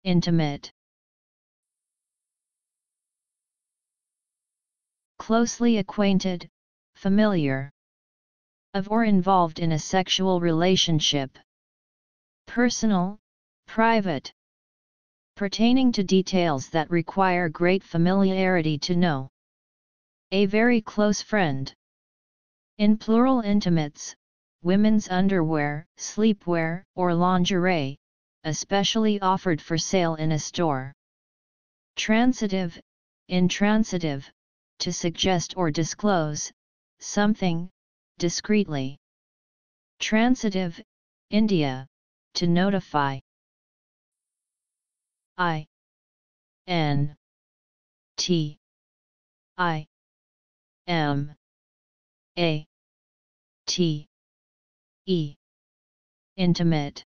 intimate. Closely acquainted, familiar. Of or involved in a sexual relationship. Personal, private. Pertaining to details that require great familiarity to know. A very close friend. In plural intimates, women's underwear, sleepwear, or lingerie, especially offered for sale in a store. Transitive, intransitive, to suggest or disclose something, discreetly. Transitive, India, to notify. I N T I M A T E. Intimate.